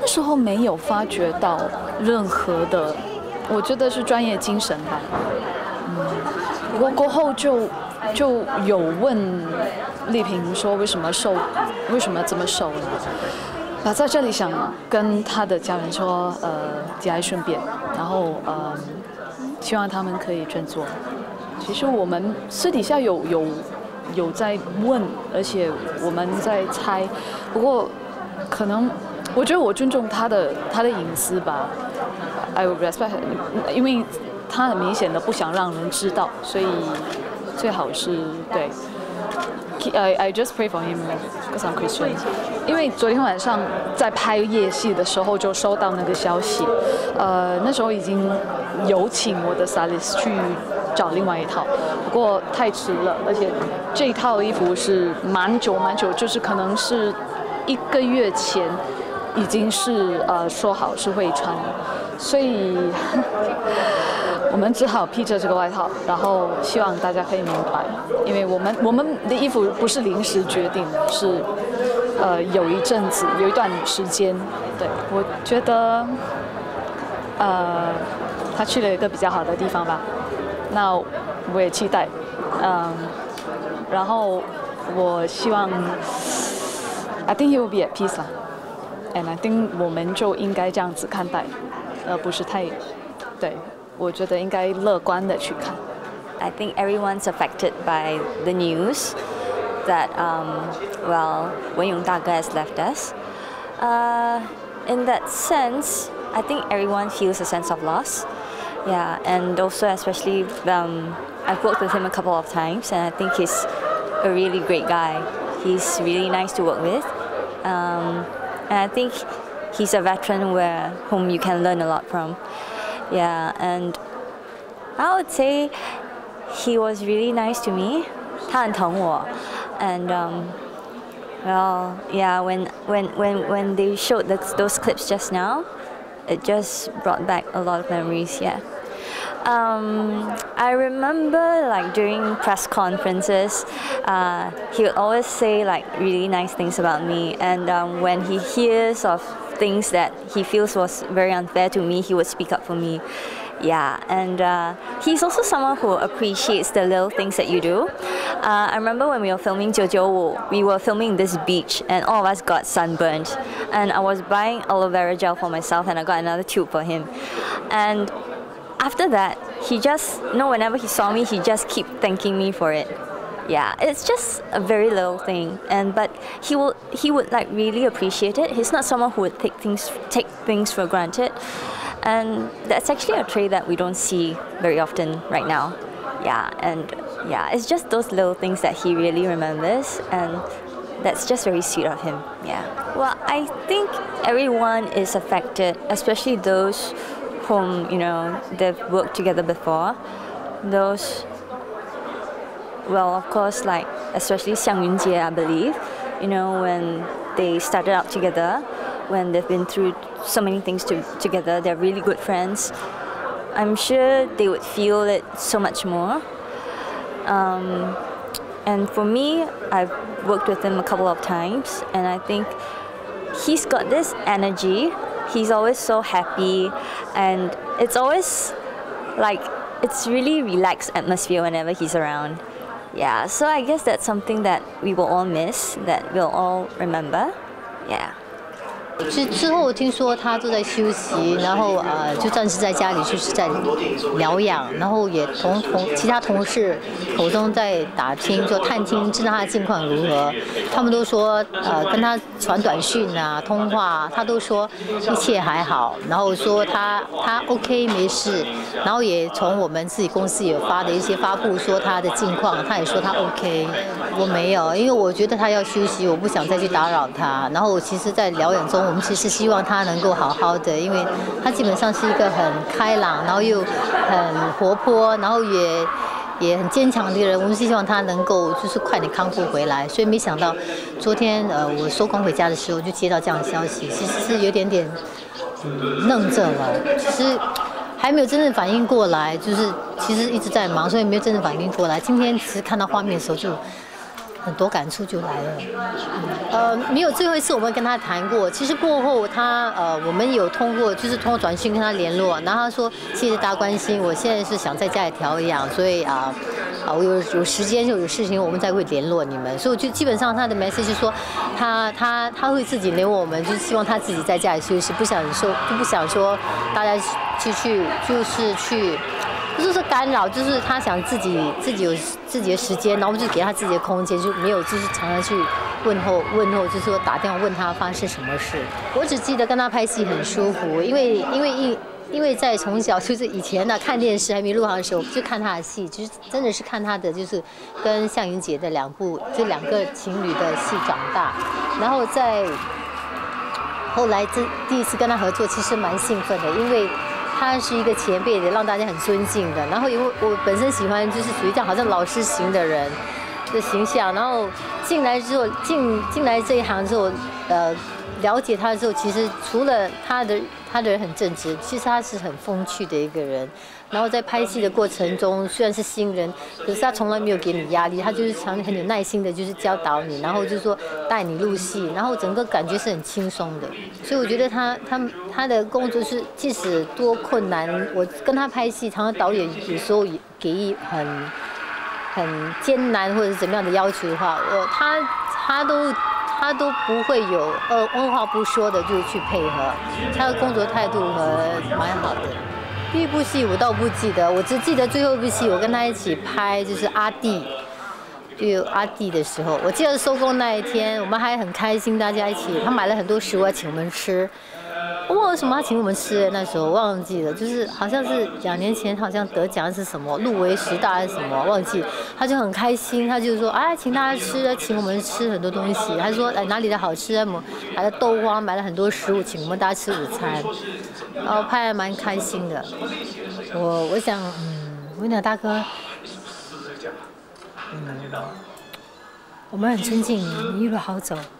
时候没有发觉到任何的，我觉得是专业精神吧。不过过后就有问丽萍说为什么这么瘦了。在这里想跟他的家人说，节哀顺变，然后希望他们可以振作。其实我们私底下有在问，而且我们在猜，不过可能我觉得我尊重他的隐私吧 ，I respect， 因为他很明显的不想让人知道，所以最好是对。I just pray for him because I'm Christian。因为昨天晚上在拍夜戏的时候就收到那个消息，那时候已经有请我的 stylist 去找另外一套，不过太迟了，而且这一套衣服是蛮久，就是可能是1个月前已经是说好是会穿，所以我们只好披着这个外套，然后希望大家可以明白，因为我们的衣服不是临时决定的，是有一段时间，对，我觉得他去了一个比较好的地方吧，那我也期待，然后我希望 I think he will be at peace 啦，and I think 我们就应该这样子看待，不是太对。我觉得应该乐观的去看。 I think everyone's affected by the news that, Wen Yong 大哥 has left us. In that sense, I think everyone feels a sense of loss. Yeah, and also especially, I've worked with him a couple of times, and I think he's a really great guy. He's really nice to work with, and I think he's a veteran whom you can learn a lot from. Yeah, and I would say he was really nice to me. 他很疼我 and yeah, when they showed those clips just now, it just brought back a lot of memories. Yeah. I remember like during press conferences, he would always say like really nice things about me, and when he hears of things that he feels was very unfair to me, he would speak up for me. Yeah, and he's also someone who appreciates the little things that you do. I remember when we were filming 995, we were filming this beach and all of us got sunburned. And I was buying aloe vera gel for myself and I got another tube for him. And after that, he just, whenever he saw me, he just keep thanking me for it. Yeah, it's just a very little thing, but he would like really appreciate it. He's not someone who would take things for granted, and that's actually a trait that we don't see very often right now. Yeah, and yeah, it's just those little things that he really remembers, and that's just very sweet of him. Yeah. Well, I think everyone is affected, especially those whom they've worked together before. Those. Well, of course, like especially Xiang Yunjie, I believe, when they started out together, when they've been through so many things together, they're really good friends. I'm sure they would feel it so much more. And for me, I've worked with him a couple of times, and I think he's got this energy. He's always so happy, and it's always like it's really relaxed atmosphere whenever he's around. Yeah, so I guess that's something that we will all miss, that we'll all remember. Yeah. 之后听说他都在休息，然后就暂时在家里就是在疗养，然后也从其他同事口中在打听，就探听知道他的近况如何。他们都说跟他传短讯啊、通话，他都说一切还好，然后说他 OK 没事，然后也从我们自己公司有发的一些发布说他的近况，他也说他 OK。我没有，因为我觉得他要休息，我不想再去打扰他。然后其实，在疗养中，我们其实希望他能够好好的，因为他基本上是一个很开朗，然后又很活泼，然后也很坚强的一个人。我们希望他能够就是快点康复回来。所以没想到昨天我收工回家的时候就接到这样的消息，其实是有点愣着了。其实还没有真正反应过来，就是其实一直在忙，所以没有真正反应过来。今天其实看到画面的时候就很多感触就来了。没有最后一次我们跟他谈过，其实过后我们有通过短信跟他联络，然后他说谢谢大家关心，我现在是想在家里调养，所以我有时间就有事情我们才会联络你们，所以我就基本上他的 message 是说他会自己联络我们，就是希望他自己在家里休息，不想说大家去不是说干扰，就是他想自己有自己的时间，然后我们就给他自己的空间，就没有就是常常去问候，就是说打电话问他发生什么事。我只记得跟他拍戏很舒服，因为在从小就是以前呢看电视还没入行的时候，就看他的戏，就是真的是看他的就是跟向云姐的两个情侣的戏长大，然后后来第一次跟他合作，其实蛮兴奋的，因为他是一个前辈的，让大家很尊敬的。然后因为我本身喜欢就是属于这样好像老师型的人的形象，然后进来之后进来这一行之后，了解他之后，其实除了他的人很正直，其实他是很风趣的一个人。然后在拍戏的过程中，虽然是新人，可是他从来没有给你压力，他就是很有耐心的，就是教导你，然后就是说带你入戏，然后整个感觉是很轻松的。所以我觉得他的工作是即使多困难，我跟他拍戏，常常导演有时候也给予很艰难或者是怎么样的要求的话，他都不会有二话不说的就去配合，他的工作态度蛮好的。第一部戏我倒不记得，我只记得最后一部戏我跟他一起拍，就是阿弟，就有阿弟的时候，我记得收工那一天，我们还很开心，大家一起，他买了很多食物要请我们吃。我忘了什么他请我们吃，那时候忘记了，就是好像是2年前好像得奖是什么入围10大还是什么忘记，他就很开心，他就说请大家吃，请我们吃很多东西，他说哪里的好吃，买了豆花，买了很多食物，请我们大家吃午餐，然后拍还蛮开心的。我想文鸟大哥，我们很尊敬你，你一路好走。